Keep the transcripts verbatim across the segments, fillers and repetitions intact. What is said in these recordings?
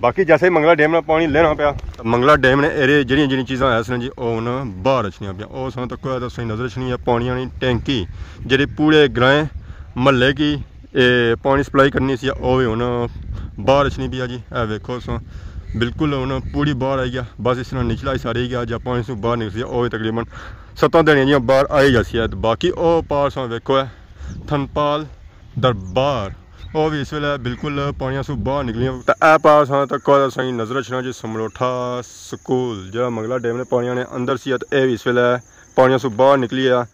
बाकी जैसे ही मंगला डैम में पानी लेना पाया मंगला डैम ने एरे जड़ियां जड़ियां चीज़ां है जी वो बाहर रचनियां पाया वो सन तक तो नज़र रचनी है पानी वाली टैंकी जी पूरे ग्राएं महल्ले की ए, पानी सप्लाई करनी सी वो भी हूँ बाहर रचनी पी जी है वेखो सो बिल्कुल हूँ पूरी बाहर आई गया बस इस तरह निचला हिस्सा रही गया जब पानी से बाहर निकल वो तकरीबन सत्तां दिहाड़ियां जियां बाहर आई जासी है। बाकी वो पार सो वेखो है थनपाल दरबार वो भी इस वेले बिल्कुल पानिया सू बाहर निकलियां तो ए पास तक सही नज़र रखना जी समलोठा स्कूल जो मंगला डैम ने पानिया ने अंदर सी तो यह भी इस वेले पानिया सू बाहर निकली है।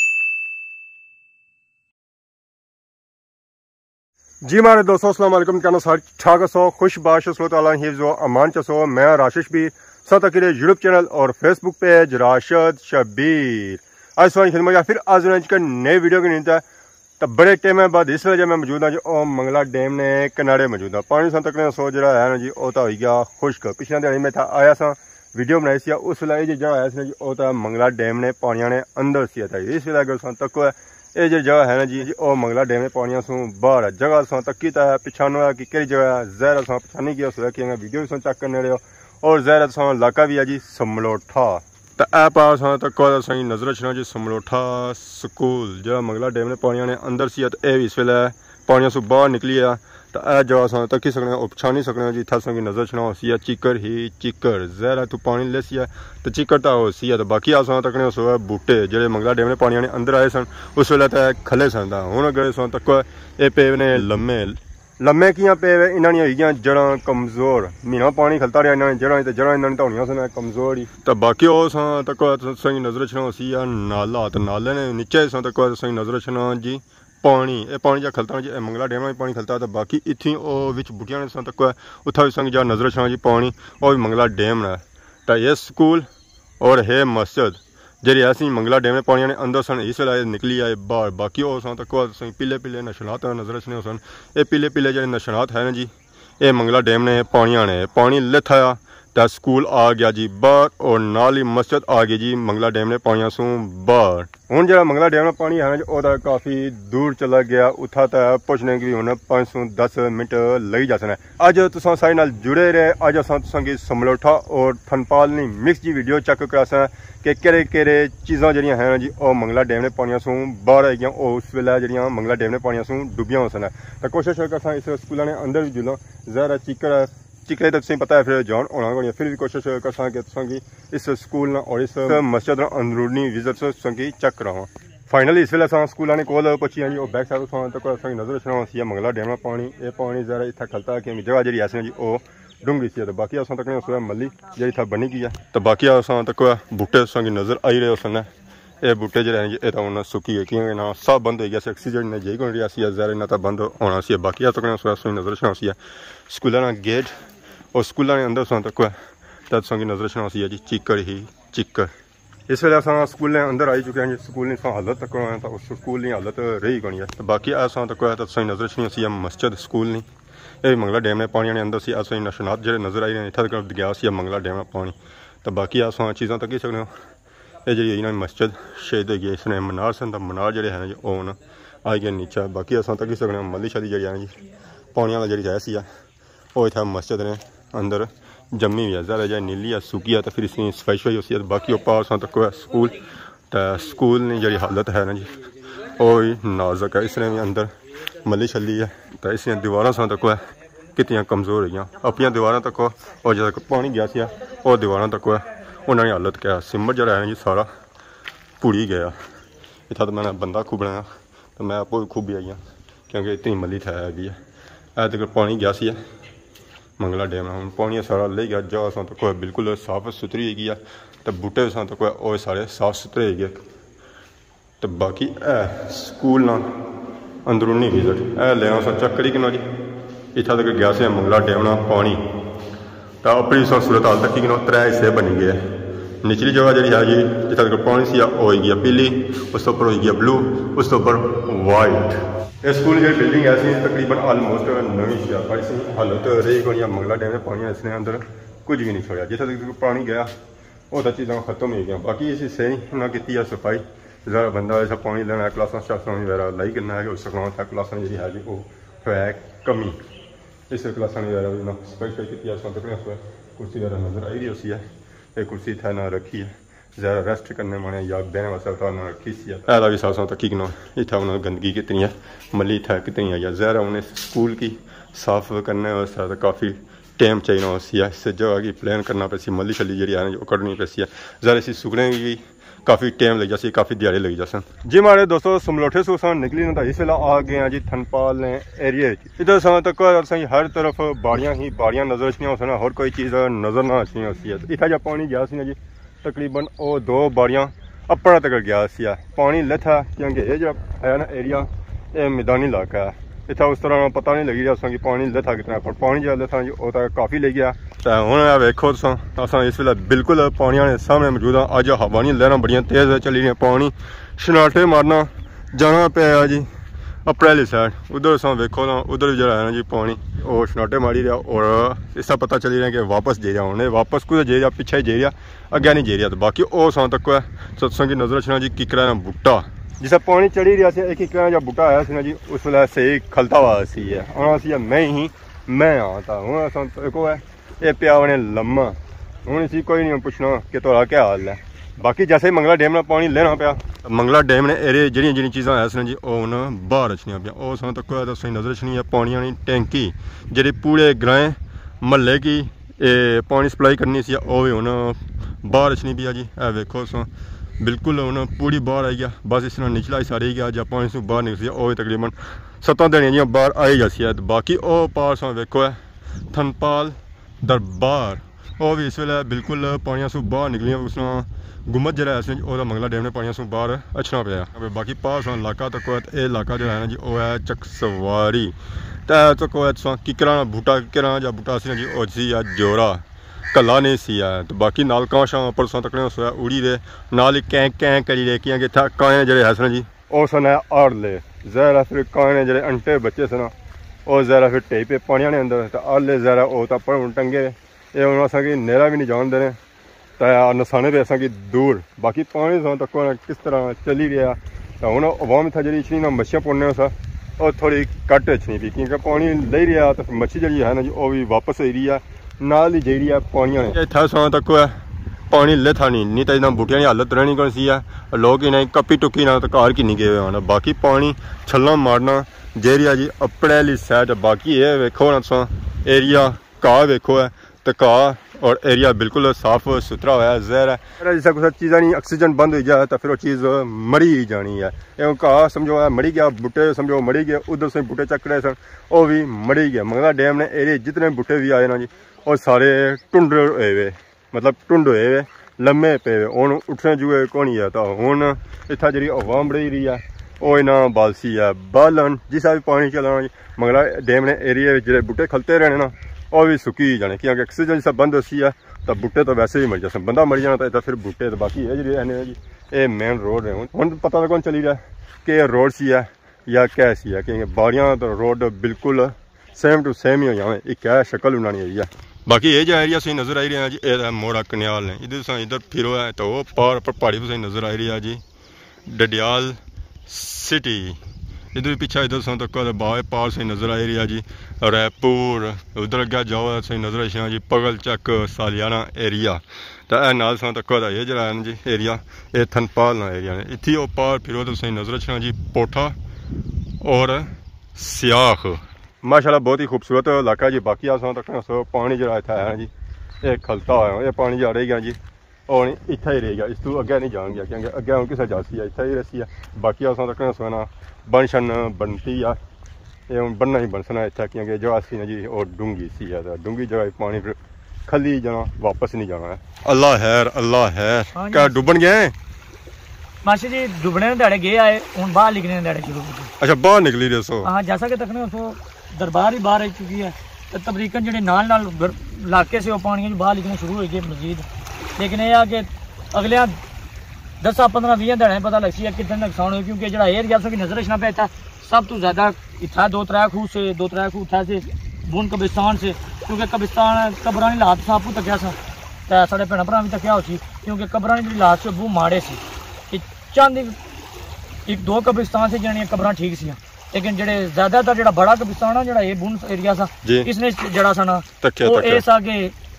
जी मारे दोस्तों अस्सलाम वालेकुम कहना सारे ठाक सो खुश बाश सो ताला हिफ्ज़ व अमान चसो मैं राशिश भी साथ अकेले यूट्यूब चैनल और फेसबुक पेज राशिद शबीर आज सवाल खिदमत या फिर आज का नए वीडियो की नींद तो बड़े टाइम बाद इस वजह मैं मौजूद हाँ जी ओ मंगला डैम ने किनारे मौजूद है पानी सन तक सो जरा है ना जी वो तो हो गया खुश्क पिछले दिहाड़ी में था आया सा वीडियो बनाई सी उस वेले जी जगह आया सी जी वो तो मंगला डैम ने पानिया ने अंदर सी था इस वेले अगर सन तक ये जो जगह है ना जी ओ मंगला डैम ने पानिया सू बाहर है जगह सो तकी तो है पिछानो है कि कई जगह जहर सो पछानी गया उस कि वीडियो भी सो चेक करने रहे और जहर सो इलाका भी है जी समलोठा तो ए पास तक सही नज़र रखना जी समलोठा स्कूल जो मंगला डैम ने पानिया ने अंदर सी तो यह भी इस वेले पानिया सू बाहर निकली है तो यह जगह सो तकी सकने और पछानी सकने जी इतना संगी नज़र रखना हो सी है चिकर ही चिकर जहर तू पानी ले सी है तो चिकर तो हो सी है तो बाकी आ सो तकने सो है बूटे जो मंगला डैम ने पानिया ने अंदर आए सन उस वेले तो खले सन हूँ अगर सो तक ये पे ने लम्मे लम्मे कियां पे इन्होंने होगी जड़ा कमजोर महीना पानी खलता रहा इन्होंने जड़ा तो जड़ा इन्होंने धोनिया सन कमजोर ही तो बाकी वो सो तक सही नज़र रखना सी नाला तो नाले ने नीचे सो तक सही नज़र रखना जी पानी ये पानी जहाँ खलता जी मंगला डैम में पानी खलता तो बाकी इतनी बिच बुटिया ने सन तक उतना भी संग जहाँ नज़र रखना जी पानी और भी मंगला डैम है तो ये स्कूल और है मस्जिद जी ऐसी मंगला डैम में पानी ने अंदर सन इस वेले निकली आए बाहर बाकी वो सन तक पीले पीले नशनात नज़र रखने सन ये पीले पीले जो नशनात है ना जी ये मंगला डैम ने पानिया ने पानी लिथाया तो स्कूल आ गया जी बाहर और नाल ही मस्जिद आ गई जी मंगला डैम ने पानिया सू बाहर हूँ जो मंगला डैम में पानी है ना जी वो काफ़ी दूर चला गया उठा तो पुछने की भी हूँ पाँच सौ दस मिनट लगी जा सकना अज तुम सारे नाल जुड़े रहे अज अस समलोठा और थनपाल ने मिक्स जी वीडियो चेक करा सा कि केड़े केड़े चीज़ां जड़ियां हैं जी वो मंगला डैम ने पानिया सू बाहर आई गई उस वेले जड़ियां मंगला डैम ने पानिया सू डुबियां हो सन तो कोशिश कर इस स्कूलों ने अंदर भी जुलो जरा चिकर चिकरे तो तुम पता है फिर जॉन होना फिर भी कोशिश कर इस स्कूल और इस मस्जिद अंदरूनी विजिट संगी चेक करावा फाइनली इस वेले स्कूल ने कोल पहुंची जी बैक साइड तक नज़र रखना सी मंगला डैम में पानी ये पानी जरा इतना खलता कि जगह जी ऐसी जी वो डूंगी सी तो बाकी असां तक मली जी इतना बनी गई है तो बाकी असां तक बूटे संगी नज़र आई रहे उस ये बूटे जो ये तो हूँ सुकी है कि ना सब बंद हो गया ऑक्सीजन ने जी को सी जहर इन्ना तो बंद होना सी बाकी तक नज़र रखना सी स्कूल गेट और स्कूलों ने अंदर सो तक तो संगी नज़र रखना सी जी चिकर ही चिकर इस वेले अस स्कूल अंदर आई चुके हैं जी स्कूल ने हालत तक तो उस स्कूल की हालत रही गई है तो बाकी असां तक तो सही नज़र रखनी सी मस्जिद स्कूल नहीं ये मंगला डैम ने पानी ने अंदर सी असं नशनात जो नज़र आई इतना तक गया सी मंगला डैम में पानी तो बाकी अस चीज़ा तकी सकते ये जी इन्होंने मस्जिद शहीद हो गई इसने मनार सन मनार जोड़े हैं जी ओन आई गए नीचे बाकी अस तकी सकते मली शली जी है जी पानी वाला जी रह सी वो इतना मस्जिद ने अंदर जमी हुई है ज़्यादा जाए नीली है सुकी है तो फिर इसकी सफाई शफाई होती है बाकी पास तक स्कूल तो स्कूल ने जी हालत है ना जी वो नाजुक है इसने भी अंदर मली छली है तो इसलिए दीवार सो तक कितनी कमज़ोर हुई अपन दीवार तक और जब तक पानी गया सी और दीवार तक उन्होंने हालत क्या सिमट जरा है जी सारा पुड़ी गया इतना तो मैंने बंदा खूब बनाया तो मैं आपको खूब भी आई हाँ क्योंकि इतनी मली था हैगी है ऐ तक पानी गया सी मंगला डैम हम पानी सारा ले गया जगह सो तक बिल्कुल साफ सुथरी हैगी है तो बूटे सो तक वो सारे साफ सुथरे है तो बाकी है स्कूल ना अंदरूनी विजिट है लेना सो चेक करी कि जी इतना तक गया से मंगला डैम ना पानी तो अपनी सो सूरत हाल तक कि त्रै हिस्से बनी गए निचली जगह जी है जी जितना तक पानी से हो गया पीली उस उपर हो गया ब्लू उस उपर वाइट ये स्कूल जी बिल्डिंग ऐसी तकरीबन आलमोस्ट नवी सी पर इस हालत रही गई मंगला डैम में पानी इसने अंदर कुछ भी नहीं छोड़ा जितना तक पानी गया वो तो चीज़ा खत्म हो गई बाकी इस हिस्से ना की सफाई ज़रा बंदा ऐसा पानी लेना क्लासा शासा वगैरह लाई करना है उस क्लासा जी है जी वो है कमी इस क्लासा वगैरह ना सफाई सफाई की तकने कुर्सी वगैरह नज़र आई रही उसी है। ये कुर्सी था ना रखी है ज़्यादा रेस्ट करने माने या बहने वास्ते ना रखी सी है भी साथ साथ की इतना उन्होंने गंदगी कितनी है मली था कितनी है या ज़्यादा उन्हें स्कूल की साफ करने वास्ते तो काफ़ी टाइम चाहिए उसी है। इस जगह की प्लान करना पैसी मली शली जी है जो कढ़नी पैसी है ज़्यादा इसी सुकने की काफ़ी टाइम लग जासी काफ़ी दिहाड़ी लग जासन। जी हमारे दोस्तों समलोठे से निकली ना इस वेला आ गए हैं जी थनपाल ने एरिए इधर समय तक हर तरफ बाड़ियाँ ही बाड़ियाँ नजर आछियां उस हर कोई चीज़ नज़र ना आछियां उसी है। इतना जब पानी गया सी ना जी तकरीबन वो दो बाड़ियाँ अपना तक गया सी पानी लथा क्योंकि ये जो है ना एरिया ये मैदानी इलाका है इतना उस तरह पता नहीं लगी रहा कि पानी लथा कितना पर पानी जो लथा जी वो तो काफ़ी ले गया। तो हूँ वेखो तुस इस वे बिल्कुल पानी के सामने मौजूद हाँ। अज हवा नहीं लहर बड़िया तेज़ चली रही पानी शनाटे मारना जाना पाया जी अपने साइड उधर अस वेखो ना उधर जो है ना जी पानी वो शनाटे मारी रहा और इसका पता चली रहा कि वापस जे रहा उन्हें वापस कुछ जे रहा पिछे जे रहा अगे नहीं जे रहा। तो बाकी वो सा तक सत्संग की नजर रखना जी किकरा ना बूटा जिस पानी चढ़ी रहा से एक किकरा जो बूटा आया सी ना जी उस वे सही खलता हुआ सी है और असी मैं ही मैं हाँ तो हूँ देखो है ये पिया उन्हें लम्मा हूँ इसी कोई नहीं पुछना कि थोड़ा क्या हाल है। बाकी जैसे ही मंगला डैम में पानी लेना पाया मंगला डैम ने एरे जी जी चीज़ा है सन जी वो बाहर रखनिया पाया वो सन तक तो सही नजर रखनी है पानी वाली टैंकी जी पूरे ग्रां महल्ले की ए, पानी सप्लाई करनी सी वो भी हूँ बाहर रखनी पी जी है वेखो सो बिल्कुल हूँ पूरी बाहर आई गया बस इस निचला हिस्सा रही गया जब पानी से बाहर निकल वो भी तकरीबन सत्तां दिहाड़ियां जी बाहर आई जासी है। बाकी वो पार सो वेखो है थनपाल दरबार वो भी इस वे बिल्कुल पानिया सू बाहर निकलियां उस गुम्मत जरा है मंगला डैम ने पानिया सू बाहर अछना पाया। बाकी पास इलाका तक ये इलाका जो है ना जी वो है चकसवारी तो तक किकरा बूटा किकरा या बूटा सी जी वो सी जोरा कला नहीं सी है। तो बाकी नाल कां परसों तक उड़ी रहे नाल ही कैं कैं करी रहे कि काएँ जड़े है सन जी वो सन है आड़ ले जहरा फिर काएँ जड़े अंटे बच्चे सन वो जरा फिर टेई पे पानी ने अंदर तो आले जरा वो तो पर टंगे ये हूँ असा नेरा भी नहीं जान देने तो नसाने पे असा दूर। बाकी पानी सो तक किस तरह चली रहा तो हूँ अवाम इतना जी इच्छनी ना मच्छियाँ पुड़ने सा और थोड़ी कट अच्छनी पी क्योंकि पानी ले रहा तो मच्छी जी है ना जी वो भी वापस आई रही है नाल ही जी रही है पानी ने इतना सो तक पानी लेथा नहीं नहीं तो इतना बूटिया की हालत रहनी कौन सी है लोग इन्हें कपी टुकी ना तो घर की नहीं गए आना। बाकी पानी छलना मारना जेरिया जी अपने वाली साइड। बाकी ये वेखो ना तुम एरिया घाह वेखो है तो घाह और एरिया बिल्कुल साफ सुथरा होया जहर है जिस कुछ चीज़ा नहीं ऑक्सीजन बंद हो जाए तो फिर वो चीज़ मरी ही जानी है। ये घाह समझो है मरी गया बूटे समझो मरी गए उधर से बूटे चक रहे सन वो भी मरी गया। मंगला डैम ने एरिए जितने बूटे भी आए ना जी वो सारे टुंड हुए हुए मतलब टुंड हुए हुए लम्मे पे हुए हूँ उठने जुए कौन है। तो हूँ इतना जी अवाम रही रही है वो इना बालसी है बालन जिसा भी पानी चलाना जी मंगला डैम ने एरिए जो बूटे खलते रहने ना वो भी सुकी जाने क्योंकि ऑक्सीजन जिसा बंद होती है तो बूटे तो वैसे ही मर जाते बंदा मर जाना तो फिर बूटे तो बाकी ये जी है जी ये मेन रोड है हूँ पता तो कौन चली रहा कि रोड सी है या क्या सी है क्योंकि बाड़ियाँ तो रोड बिल्कुल सेम टू सेम ही हो जाए एक है शक्ल बनानी है जी। बाकी ये जो एरिया सही नजर आई रही है जी ये मोड़ा कन्याल है इधर इधर फिरो है तो वो पार पर पहाड़ी पर सही नजर आई रही है जी डडियाल सिटी इधर पीछे इधर सो तक बावे पार सही नजर आई रही है जी रायपुर उधर अगर जाओ सही नजर आई जी पगल चक सालियाना एरिया तो यह नाल सो तक ये जरा है जी एरिया ये थनपाल ना एरिया ने इतनी वो पार फिरो तो सही नजर रखना जी पोठा और सियाख माशाल्लाह बहुत ही खूबसूरत इलाका जी। बाकी आ सो तक सो पानी जरा इतना है जी ये खलता हुआ ये पानी जा रही गया जी और इतना ही रहेगा इस तू अगे नहीं जान गया क्योंकि अगे हम किसी जासी है इतना ही रसी है। बाकी अस तक सोना बन शन बनती है ये बनना ही बनसना इतना क्योंकि जो असी ना जी और डूंगी सी है तो डूंगी जगह पानी फिर खली जाना वापस नहीं जाना है। अल्लाह हैर अल्लाह हैर क्या डुबन गए माशी जी डुबने दाड़े गए आए हूँ बाहर निकलने दाड़े शुरू हो अच्छा बाहर निकली रहे सो हाँ जैसा कि तकने उसको दरबार ही बाहर आ चुकी है तो तकरीबन जो नाल नाल इलाके से वो पानी बाहर निकलना शुरू हो गए मजीद। लेकिन यह कि अगले दस पंद्रह भी दाड़े पता लगती है कितने नुकसान हो क्योंकि जो एरिया की नजर रखना पे था सब तो ज़्यादा इतना दो त्रै खूह से दो त्रै खूह था से बुन कब्रिस्तान से क्योंकि कब्रिस्तान कबरानी लात से आपू तकिया सा तो साढ़े भैन भरा भी तकिया हो क्योंकि कबरानी जी लात से वो माड़े से चंद एक दो कब्रिस्तान से जनिया कबर ठीक सी लेकिन जेडे ज्यादातर जेड़ा बड़ा कब्रिस्तान है जेड़ा ये बुन एरिया सा इसने जड़ा सा ना वो इस आगे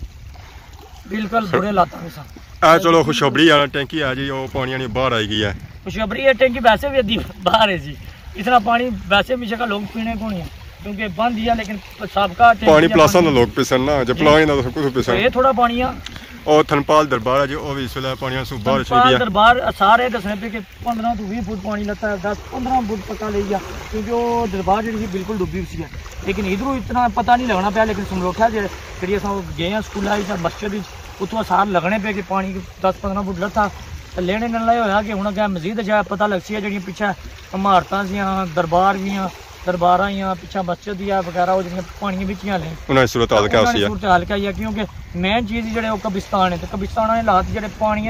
बिल्कुल बुरे हालात में सा आ चलो खुशखबरी वाला टैंकी आ जी वो पानी नहीं बाहर आई गई है खुशखबरी है टैंकी वैसे भी अद्धी बाहर है जी इतना पानी वैसे भी जगह लोग पीने को नहीं है क्योंकि बंद दिया लेकिन सबका पानी प्लासा ना लोग पिसन ना जब प्लाई ना तो सब कुछ पिसन ये थोड़ा पानी है और थनपाल दरबार है जो वो भी इसले पानी से बाहर चली गया दरबार सारे दसने पे कि पंद्रह तो बीस फुट पानी लगता है दस पंद्रह फुट पक्का ले गया क्योंकि वो दरबार जी बिल्कुल डूबी हुई है लेकिन इधरों इतना पता नहीं लगना पाया लेकिन समलोठा जो फिर अस गए हैं स्कूल मस्जिद उतों सार लगने पे कि पानी दस पंद्रह फुट लत्था लेने न लाए होया कि हुण अग्गें मजीद जाए पता लग सी जिहड़ियां पिछे इमारतां सी दरबार भी दरबार पिछा मस्जिद वगैरह वो पानी बिच ही सूरत हाल क्या सूरत हाल क्या क्योंकि मेन चीज़ जो कब्रिस्तान है तो कब्रिस्तान के हालात जो पानी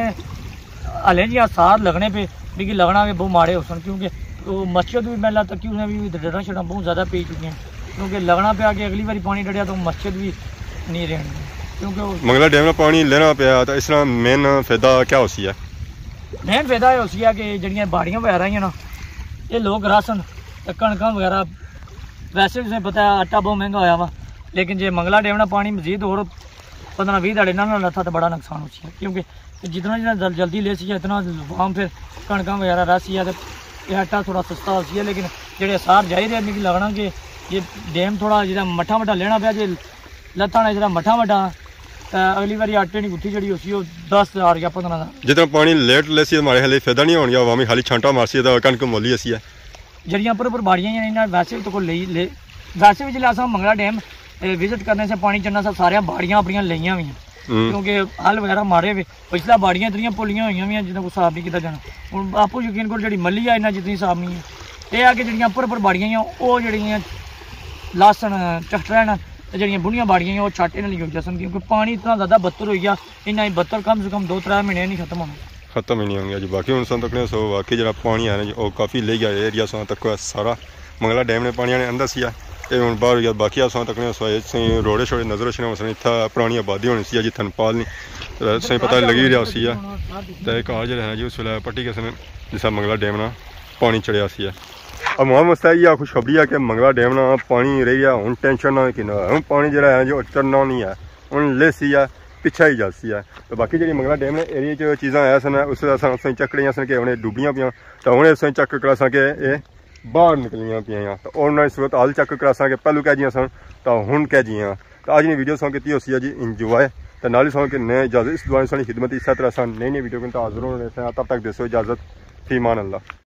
हले जी सार लगने पे मिगी लगना कि बहुत माड़े हो सन क्योंकि वो मस्जिद भी मैला तक उसने भी डरा शड़ा बहुत ज़्यादा पी चुकी हैं क्योंकि लगना पाया कि अगली बार पानी डरिया तो मस्जिद भी नहीं रहनी क्योंकि मंगला डैम में पानी लेना पाया तो इसका मेन फायदा क्या हो सी है मेन फायदा यह हो है कि जड़ियाँ बाड़ियाँ वगैरह ही ना ये लोग राशन कणक वगैरह वैसे भी पता है आटा बहुत महंगा होया वा लेकिन जे मंगला डैम ना पानी मजीद और पंद्रह भी दाड़े ना लथा तो बड़ा नुकसान हो सी है क्योंकि जितना जितना जल्दी ले सी है इतना आम फिर कणक वगैरह रह सी है तो आटा थोड़ा सस्ता हो सी है लेकिन जेडे सार जाई रहे मिगी लगना कि ये डैम थोड़ा जो मठा मठा लेना पाया जे लत्ता ने जो मठा मठा अगली बार आटे की गुत्थी जी उसी दस हज़ार या पंद्रह हज़ार जितना पानी लेट ले सी हमारे हाले फायदा नहीं होगा वामी खाली छांटा मारसी तो कणक मोली असी है जड़ियाँ पर बाड़ियाँ इन्हें वैसे तो ले ले वैसे भी जिला अस मंगला डैम विजिट करने से पानी चढ़ना सब सारिया बाड़ियाँ अपनी लिया हुई क्योंकि हल वगैरह मारे हुए पिछला बाड़ियाँ इतनी पुलियाँ हुई हुई जिन्हें कोई हिसाब नहीं किया जाना हूँ आपू यकीन करो जी मली है इन्ना जितनी हिसाब नहीं है यह है कि जड़ियाँ उपर उपर बाड़ियाँ वो जड़ियाँ लासन चटरैन जड़ियाँ बुढ़िया बाड़ियाँ वो छाटे नहीं हो जा क्योंकि पानी इतना ज़्यादा बदतर हो गया इन्ना बदतर कम से कम दो त्रै महीने नहीं खत्म होना खत्म ही नहीं होंगे जी बाकी हूँ तक सो बाकी जो पानी है ना वो काफ़ी ले गया एरिया सो तक सारा मंगला डैम ने पानी ने अंदर सी ये हूँ बाहर गया बाकी असां तक सो रोड़े शोड़े नजर रखने वसन इतना पुरानी आबादी होनी सी जी थनपाल नहीं सही पता लगी रहा सी तो एक घर जो है जी उस वे पट्टी के जिस मंगला डैम ना पानी चढ़िया सी अब मोहम्मद मुस्तैद यह खुशखबरी है कि मंगला डैम ना पानी रही है हूँ टेंशन ना कि हूँ पानी जो है जो चढ़ना नहीं है हूँ ले सी है पिछा ही जलसी है तो बाकी जी मंगला डैम ने एरिया जो चीज़ा है सन उस असें चक रही सन कि उन्हें डूबियाँ पियाँ तो उन्हें असें चक करा सा कि ये बाहर निकलियाँ पियाँ तो उन्होंने सूरत हाल चक करा सा कि पहलू कह जियाँ सन तो हुण कह जियाँ तो अज ने वीडियो सौ की उसी जी इंजॉय तो नाली सौ कि नए इजाजत इस दुआ सारी खिदमत इस तरह नई नई वीडियो के हाजिर होने तब तक दसो इजाजत फी मान अल्लाह।